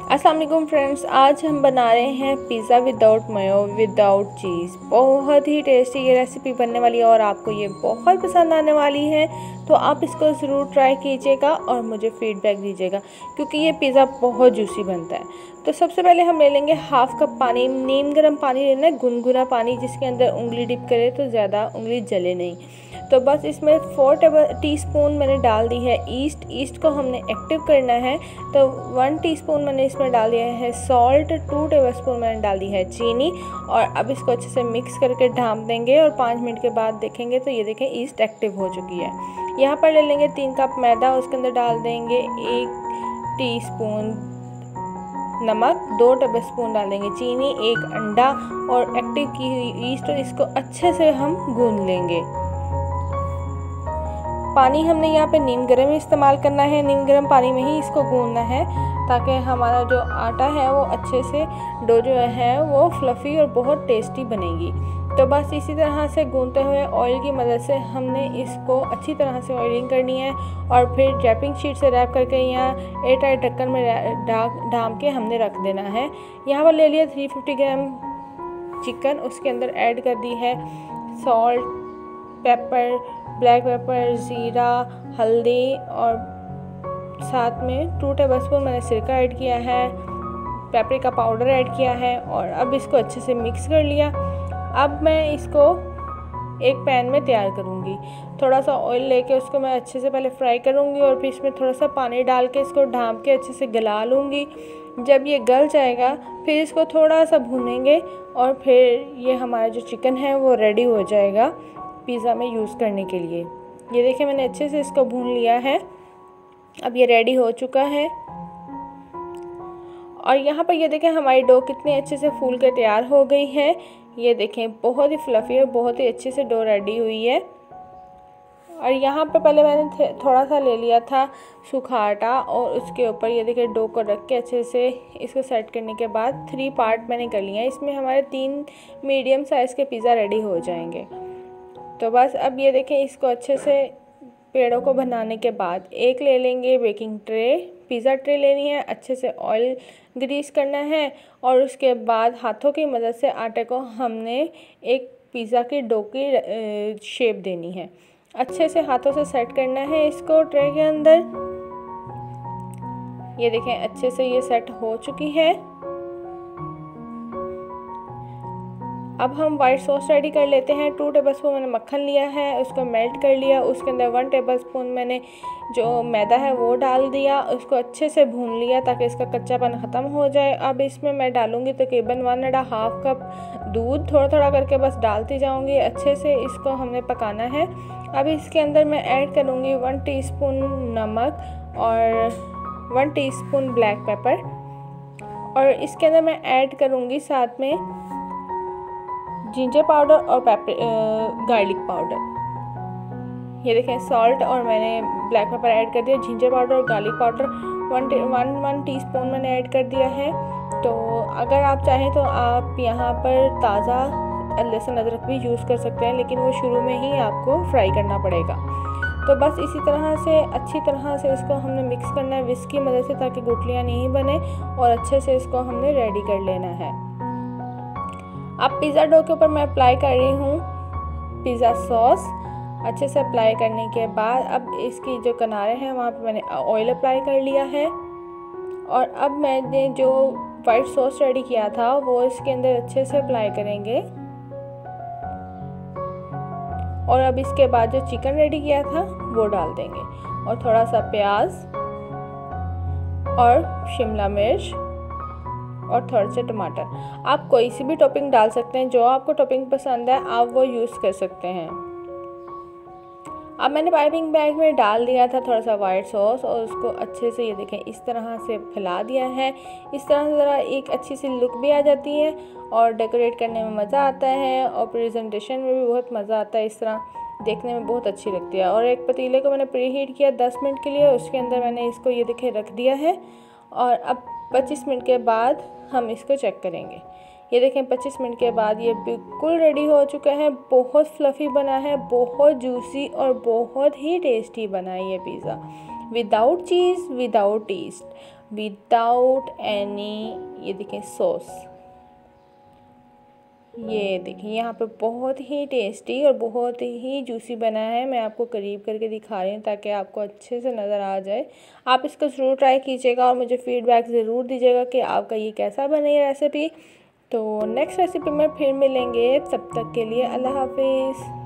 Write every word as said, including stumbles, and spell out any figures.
अस्सलाम वालेकुम फ्रेंड्स, आज हम बना रहे हैं pizza without mayo without cheese. बहुत ही टेस्टी ये रेसिपी बनने वाली है और आपको ये बहुत पसंद आने वाली है। तो आप इसको ज़रूर ट्राई कीजिएगा और मुझे फीडबैक दीजिएगा, क्योंकि ये पिज़्ज़ा बहुत जूसी बनता है। तो सबसे पहले हम ले लेंगे हाफ़ कप पानी। नीम गर्म पानी लेना है, गुनगुना पानी, जिसके अंदर उंगली डिप करे तो ज़्यादा उंगली जले नहीं। तो बस इसमें फोर टेबल टीस्पून मैंने डाल दी है ईस्ट। ईस्ट को हमने एक्टिव करना है, तो वन टीस्पून मैंने इसमें डाल दिया है सॉल्ट। टू टेबलस्पून मैंने डाल दी है चीनी। और अब इसको अच्छे से मिक्स करके ढाँप देंगे और पाँच मिनट के बाद देखेंगे तो ये देखें ईस्ट एक्टिव हो चुकी है। यहाँ पर ले लेंगे तीन कप मैदा, उसके अंदर डाल देंगे एक टीस्पून नमक, दो टेबलस्पून डाल देंगे चीनी, एक अंडा और एक्टिव की हुई ईस्ट, और इसको अच्छे से हम गूंद लेंगे। पानी हमने यहाँ पे नीम गर्म इस्तेमाल करना है, नीम गर्म पानी में ही इसको गूंदना है, ताकि हमारा जो आटा है वो अच्छे से डो जो है वो फ्लफ़ी और बहुत टेस्टी बनेगी। तो बस इसी तरह से गूंदते हुए ऑयल की मदद से हमने इसको अच्छी तरह से ऑयलिंग करनी है और फिर रैपिंग शीट से रैप करके यहाँ एयर टाइट ढक्कन में ढाँप के हमने रख देना है। यहाँ पर ले लिया थ्री फिफ्टी ग्राम चिकन, उसके अंदर ऐड कर दी है सॉल्ट, पेपर, ब्लैक पेपर, ज़ीरा, हल्दी और साथ में टू टेबलस्पून मैंने सिरका ऐड किया है, पेपरिका पाउडर ऐड किया है और अब इसको अच्छे से मिक्स कर लिया। अब मैं इसको एक पैन में तैयार करूँगी। थोड़ा सा ऑयल लेके उसको मैं अच्छे से पहले फ्राई करूँगी और फिर इसमें थोड़ा सा पानी डाल के इसको ढाँप के अच्छे से गला लूँगी। जब ये गल जाएगा फिर इसको थोड़ा सा भूनेंगे और फिर ये हमारा जो चिकन है वो रेडी हो जाएगा पिज़्ज़ा में यूज़ करने के लिए। ये देखिए मैंने अच्छे से इसको भून लिया है, अब ये रेडी हो चुका है। और यहाँ पर ये देखें हमारी डो कितने अच्छे से फूल के तैयार हो गई है। ये देखें बहुत ही फ्लफ़ी और बहुत ही अच्छे से डो रेडी हुई है। और यहाँ पर पहले मैंने थोड़ा सा ले लिया था सूखा आटा और उसके ऊपर ये देखिए डो को रख के अच्छे से इसको सेट करने के बाद थ्री पार्ट मैंने कर लिया है। इसमें हमारे तीन मीडियम साइज़ के पिज़्ज़ा रेडी हो जाएंगे। तो बस अब ये देखें इसको अच्छे से पेड़ों को बनाने के बाद एक ले लेंगे बेकिंग ट्रे, पिज़्ज़ा ट्रे लेनी है, अच्छे से ऑयल ग्रीस करना है और उसके बाद हाथों की मदद से आटे को हमने एक पिज़्ज़ा की डो की शेप देनी है। अच्छे से हाथों से सेट करना है इसको ट्रे के अंदर। ये देखें अच्छे से ये सेट हो चुकी है। अब हम वाइट सॉस रेडी कर लेते हैं। टू टेबलस्पून मैंने मक्खन लिया है, उसको मेल्ट कर लिया, उसके अंदर वन टेबलस्पून मैंने जो मैदा है वो डाल दिया, उसको अच्छे से भून लिया ताकि इसका कच्चापन ख़त्म हो जाए। अब इसमें मैं डालूंगी तकरीबन वन एंड हाफ कप दूध, थोड़ा थोड़ा करके बस डालती जाऊंगी। अच्छे से इसको हमने पकाना है। अब इसके अंदर मैं ऐड करूँगी वन टीस्पून नमक और वन टीस्पून ब्लैक पेपर और इसके अंदर मैं ऐड करूँगी साथ में जिंजर पाउडर और पेपर गार्लिक पाउडर। ये देखें सॉल्ट और मैंने ब्लैक पेपर ऐड कर दिया, जिंजर पाउडर और garlic powder one one one teaspoon मैंने ऐड कर दिया है। तो अगर आप चाहें तो आप यहाँ पर ताज़ा लहसुन अदरक भी यूज़ कर सकते हैं, लेकिन वो शुरू में ही आपको फ्राई करना पड़ेगा। तो बस इसी तरह से अच्छी तरह से इसको हमने मिक्स करना है विस्क की मदद से, ताकि गुठलियाँ नहीं बने, और अच्छे से इसको हमने रेडी कर लेना है। अब पिज़्ज़ा डो के ऊपर मैं अप्लाई कर रही हूँ पिज़्ज़ा सॉस। अच्छे से अप्लाई करने के बाद अब इसकी जो किनारे हैं वहाँ पे मैंने ऑयल अप्लाई कर लिया है और अब मैंने जो वाइट सॉस रेडी किया था वो इसके अंदर अच्छे से अप्लाई करेंगे। और अब इसके बाद जो चिकन रेडी किया था वो डाल देंगे और थोड़ा सा प्याज और शिमला मिर्च और थोड़े से टमाटर। आप कोई सी भी टॉपिंग डाल सकते हैं, जो आपको टॉपिंग पसंद है आप वो यूज़ कर सकते हैं। अब मैंने पाइपिंग बैग में डाल दिया था थोड़ा सा वाइट सॉस और उसको अच्छे से ये देखें इस तरह से फैला दिया है। इस तरह से ज़रा एक अच्छी सी लुक भी आ जाती है और डेकोरेट करने में मज़ा आता है और प्रेजेंटेशन में भी बहुत मज़ा आता है। इस तरह देखने में बहुत अच्छी लगती है। और एक पतीले को मैंने प्री हीट किया दस मिनट के लिए, उसके अंदर मैंने इसको ये देखें रख दिया है और अब पच्चीस मिनट के बाद हम इसको चेक करेंगे। ये देखें पच्चीस मिनट के बाद ये बिल्कुल रेडी हो चुका है। बहुत फ्लफ़ी बना है, बहुत जूसी और बहुत ही टेस्टी बना है ये pizza. Without cheese, without taste. Without any, ये देखें, सॉस। ये देखिए यहाँ पे बहुत ही टेस्टी और बहुत ही जूसी बना है। मैं आपको करीब करके दिखा रही हूँ ताकि आपको अच्छे से नज़र आ जाए। आप इसको ज़रूर ट्राई कीजिएगा और मुझे फीडबैक ज़रूर दीजिएगा कि आपका ये कैसा बनी रेसिपी। तो नेक्स्ट रेसिपी में फिर मिलेंगे, तब तक के लिए अल्लाह हाफिज़।